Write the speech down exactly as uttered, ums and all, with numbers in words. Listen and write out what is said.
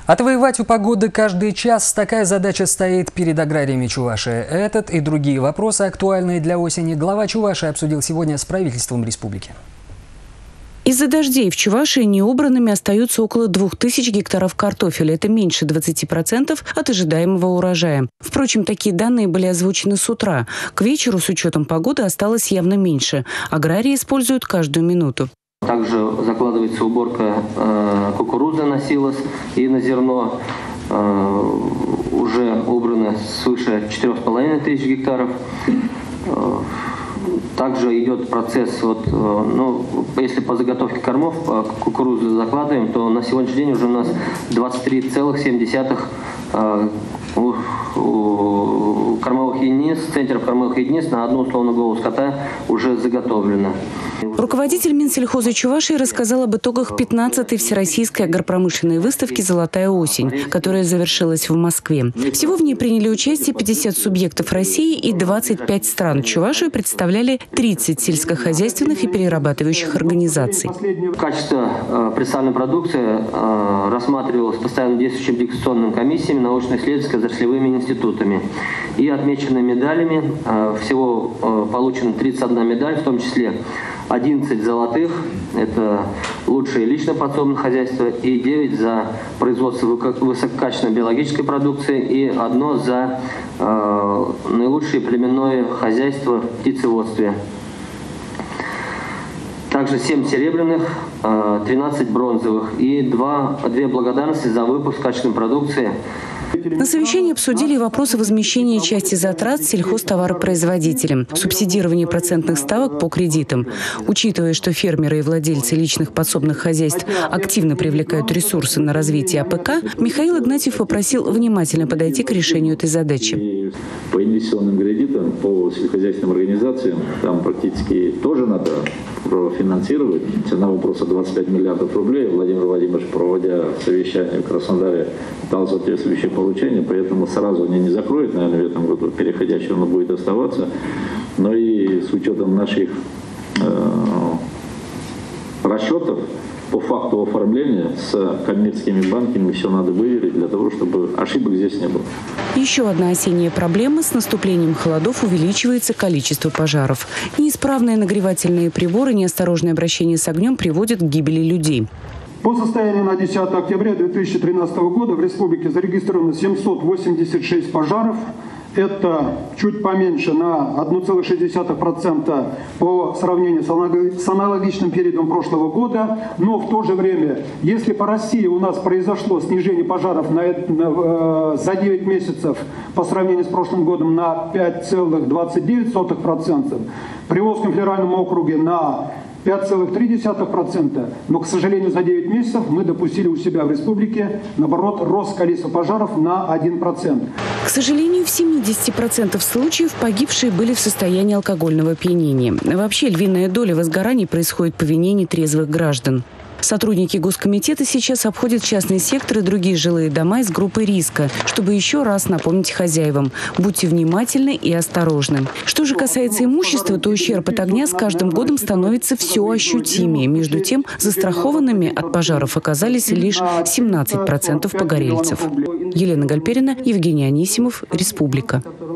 Отвоевать у погоды каждый час – такая задача стоит перед аграриями Чувашии. Этот и другие вопросы, актуальные для осени, глава Чувашии обсудил сегодня с правительством республики. Из-за дождей в Чувашии неубранными остаются около двух тысяч гектаров картофеля. Это меньше двадцати процентов от ожидаемого урожая. Впрочем, такие данные были озвучены с утра. К вечеру с учетом погоды осталось явно меньше. Аграрии используют каждую минуту. Также закладывается уборка э, кукурузы на силос и на зерно. Э, уже убрано свыше четырёх с половиной тысяч гектаров. Э, также идет процесс, вот, э, ну, если по заготовке кормов э, кукурузы закладываем, то на сегодняшний день уже у нас двадцать три целых семь десятых э, кормовых единиц, центров кормовых единиц на одну условную голову скота уже заготовлено. Руководитель Минсельхоза Чувашии рассказал об итогах пятнадцатой Всероссийской агропромышленной выставки «Золотая осень», которая завершилась в Москве. Всего в ней приняли участие пятьдесят субъектов России и двадцать пять стран. Чувашию представляли тридцать сельскохозяйственных и перерабатывающих организаций. Качество э, представленной продукции э, рассматривалось постоянно действующими дегустационными комиссиями, научно-исследовательскими отраслевыми институтами и отмечены медалями. Э, всего э, получено тридцать одна медаль, в том числе одиннадцать золотых, это лучшие личное подсобное хозяйство, и девять за производство высококачественной биологической продукции, и одно за э, наилучшее племенное хозяйство в птицеводстве. Также семь серебряных, тринадцать бронзовых и два, две благодарности за выпуск качественной продукции. На совещании обсудили вопросы возмещения части затрат сельхозтоваропроизводителям, субсидирование процентных ставок по кредитам. Учитывая, что фермеры и владельцы личных подсобных хозяйств активно привлекают ресурсы на развитие АПК, Михаил Игнатьев попросил внимательно подойти к решению этой задачи. По инвестиционным кредитам, по сельскохозяйственным организациям, там практически тоже надо профинансировать. Цена вопроса двадцать пять миллиардов рублей. Владимир Владимирович, проводя совещание в Краснодаре, дал соответствующее поручение, поэтому сразу они не закроют, наверное, в этом году, переходящее оно будет оставаться. Но и с учетом наших э, расчетов по факту оформления с коммерческими банками все надо выверить для того, чтобы ошибок здесь не было. Еще одна осенняя проблема: с наступлением холодов увеличивается количество пожаров. Неисправные нагревательные приборы, неосторожное обращение с огнем приводят к гибели людей. По состоянию на десятое октября две тысячи тринадцатого года в республике зарегистрировано семьсот восемьдесят шесть пожаров. Это чуть поменьше на одна целая шесть десятых процента по сравнению с аналогичным периодом прошлого года. Но в то же время, если по России у нас произошло снижение пожаров на, на, за девять месяцев по сравнению с прошлым годом на пять целых двадцать девять сотых процента, в Приволжском федеральном округе на пять целых три десятых процента, но, к сожалению, за девять месяцев мы допустили у себя в республике, наоборот, рост количества пожаров на один процент. К сожалению, в семидесяти процентах случаев погибшие были в состоянии алкогольного опьянения. Вообще, львиная доля возгораний происходит по вине нетрезвых граждан. Сотрудники Госкомитета сейчас обходят частный сектор и другие жилые дома из группы риска, чтобы еще раз напомнить хозяевам: будьте внимательны и осторожны. Что же касается имущества, то ущерб от огня с каждым годом становится все ощутимее. Между тем, застрахованными от пожаров оказались лишь семнадцать процентов погорельцев. Елена Гальперина, Евгений Анисимов, Республика.